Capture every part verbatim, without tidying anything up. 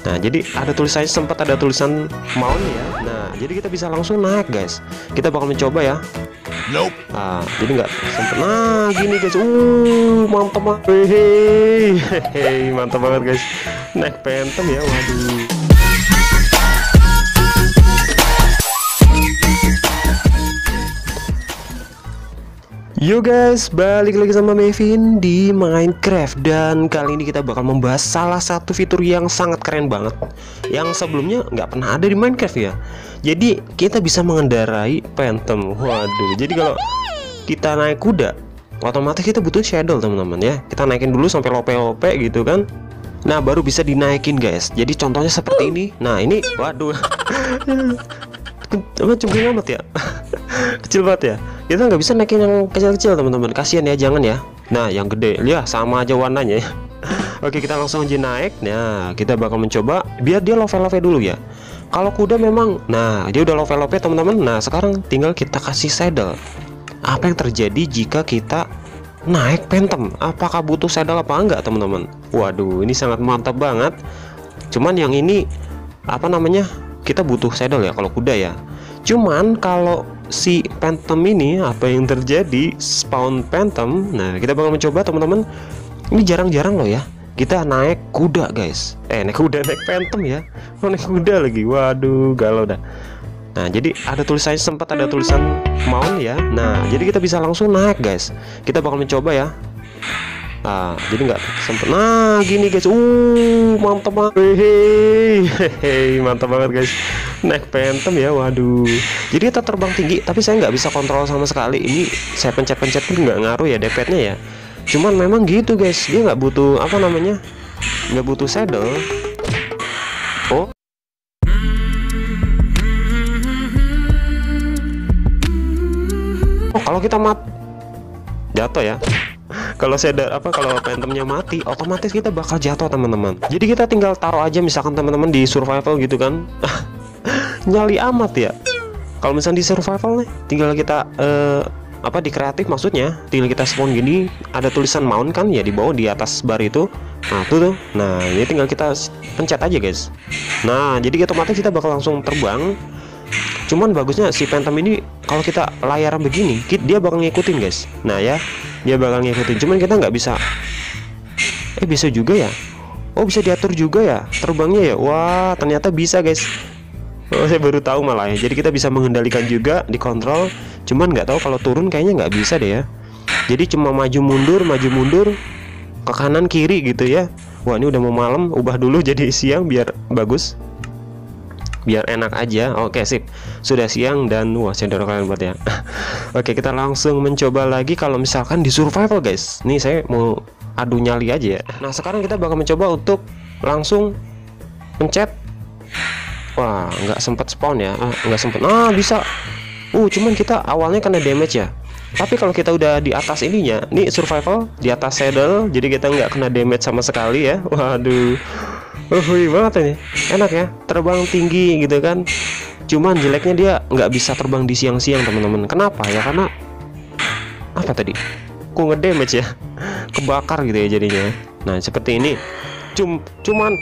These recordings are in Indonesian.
Nah, jadi ada tulisannya, sempat ada tulisan mount ya. Nah, jadi kita bisa langsung naik guys. Kita bakal mencoba ya. Nope. Nah, jadi nggak sempet. Nah, gini guys. Uh, mantap banget. Hehehe, mantap banget guys. Naik Phantom ya. Waduh. Yo guys, balik lagi sama Mevin di Minecraft. Dan kali ini kita bakal membahas salah satu fitur yang sangat keren banget, yang sebelumnya nggak pernah ada di Minecraft ya. Jadi kita bisa mengendarai Phantom. Waduh, jadi kalau kita naik kuda, otomatis kita butuh saddle teman-teman ya. Kita naikin dulu sampai lope-lope gitu kan. Nah, baru bisa dinaikin guys. Jadi contohnya seperti ini. Nah, ini waduh. Apa cungkring amat ya. Kecil banget ya. Kita nggak bisa naikin yang kecil-kecil teman-teman, kasihan ya, jangan ya. Nah, yang gede ya sama aja warnanya ya. Oke, kita langsung aja naik. Nah, kita bakal mencoba biar dia love-love dulu ya. Kalau kuda memang, nah dia udah love-love teman-teman. Nah, sekarang tinggal kita kasih saddle. Apa yang terjadi jika kita naik Phantom? Apakah butuh saddle apa enggak teman-teman? Waduh, ini sangat mantap banget. Cuman yang ini apa namanya, kita butuh saddle ya kalau kuda ya. Cuman kalau si Phantom ini, apa yang terjadi, spawn Phantom. Nah, kita bakal mencoba teman-teman. Ini jarang-jarang loh ya kita naik kuda guys. Eh, naik kuda, naik Phantom ya. Oh, naik kuda lagi. Waduh, galau dah. Nah, jadi ada tulisannya, sempat ada tulisan mount ya. Nah, jadi kita bisa langsung naik guys. Kita bakal mencoba ya. Nah, jadi nggak sempet. Nah, gini guys. Uh, mantap banget. Hehehe, mantap banget guys. Naik Phantom ya. Waduh. Jadi kita terbang tinggi, tapi saya nggak bisa kontrol sama sekali. Ini saya pencet-pencet pun nggak ngaruh ya D P-nya ya. Cuman memang gitu guys. Dia nggak butuh apa namanya, nggak butuh saddle. Oh. Oh, kalau kita mat jatuh ya. Kalau saya apa kalau Phantomnya mati, otomatis kita bakal jatuh teman-teman. Jadi kita tinggal taruh aja, misalkan teman-teman di survival gitu kan. Nyali amat ya. Kalau misalnya di survival nih, tinggal kita eh, apa di kreatif maksudnya, tinggal kita spawn gini, ada tulisan mount kan ya di bawah di atas bar itu. Nah, tuh tuh. Nah, ini tinggal kita pencet aja guys. Nah, jadi otomatis kita bakal langsung terbang. Cuman bagusnya si Phantom ini kalau kita layaran begini, dia bakal ngikutin guys. Nah ya, dia bakal ngikutin. Cuman kita nggak bisa. Eh, bisa juga ya. Oh, bisa diatur juga ya terbangnya ya. Wah, ternyata bisa guys. Oh, saya baru tahu malah ya. Jadi kita bisa mengendalikan juga, dikontrol. Cuman nggak tahu kalau turun kayaknya nggak bisa deh ya. Jadi cuma maju mundur, maju mundur, ke kanan kiri gitu ya. Wah, ini udah mau malam, ubah dulu jadi siang biar bagus, biar enak aja. Oke, sip, sudah siang dan wah, saya dorong kalian buat ya. Oke, kita langsung mencoba lagi kalau misalkan di survival guys. Nih saya mau adu nyali aja ya. Nah, sekarang kita bakal mencoba untuk langsung pencet. Wah, nggak sempet spawn ya. Ah, nggak sempet. Nah, bisa. Uh, cuman kita awalnya kena damage ya. Tapi kalau kita udah di atas ininya, nih survival di atas saddle, jadi kita nggak kena damage sama sekali ya. Waduh. Wih banget ini, enak ya, terbang tinggi gitu kan. Cuman jeleknya dia nggak bisa terbang di siang-siang teman-teman. Kenapa ya? Karena apa tadi? Ku ngedamage ya, kebakar gitu ya jadinya. Nah, seperti ini. Cum, cuman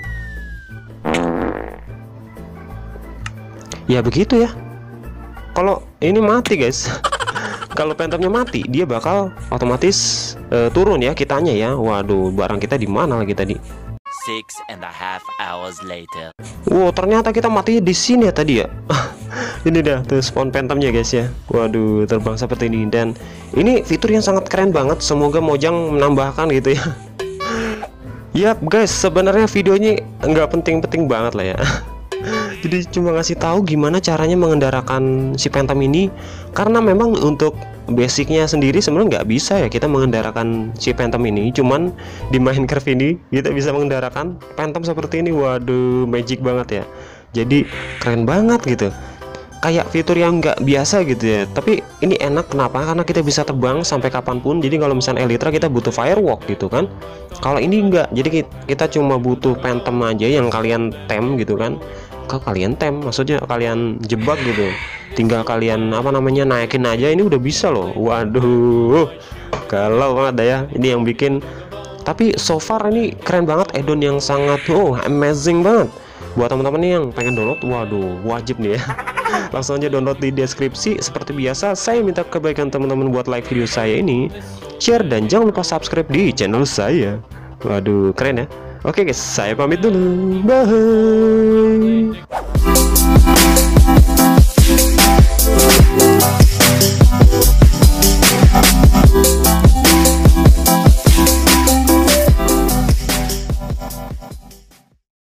ya begitu ya. Kalau ini mati guys. Kalau Phantomnya mati, dia bakal otomatis uh, turun ya kitanya ya. Waduh, barang kita di mana lagi tadi? Six and a half hours later. Wow, ternyata kita mati di sini ya tadi ya. Ini dah tuh spawn Phantomnya guys ya. Waduh, terbang seperti ini. Dan ini fitur yang sangat keren banget. Semoga Mojang menambahkan gitu ya. Yap guys, sebenarnya videonya nggak penting-penting banget lah ya. Jadi cuma ngasih tahu gimana caranya mengendarakan si Phantom ini. Karena memang untuk basicnya sendiri sebenarnya nggak bisa ya kita mengendarakan si Phantom ini. Cuman di Minecraft ini kita bisa mengendarakan Phantom seperti ini. Waduh, magic banget ya. Jadi keren banget gitu. Kayak fitur yang nggak biasa gitu ya. Tapi ini enak kenapa? Karena kita bisa terbang sampai kapanpun. Jadi kalau misalnya Elytra kita butuh firewalk gitu kan. Kalau ini enggak. Jadi kita cuma butuh Phantom aja yang kalian tem gitu kan. Kalau kalian tem, maksudnya kalian jebak gitu, tinggal kalian apa namanya naikin aja, ini udah bisa loh. Waduh, galau banget dah ya. Ini yang bikin Tapi so far ini keren banget, add-on yang sangat oh amazing banget. Buat teman-teman nih yang pengen download, waduh wajib nih ya. Langsung aja download di deskripsi. Seperti biasa, saya minta kebaikan teman-teman buat like video saya ini, share, dan jangan lupa subscribe di channel saya. Waduh keren ya. Oke guys, saya pamit dulu, bye.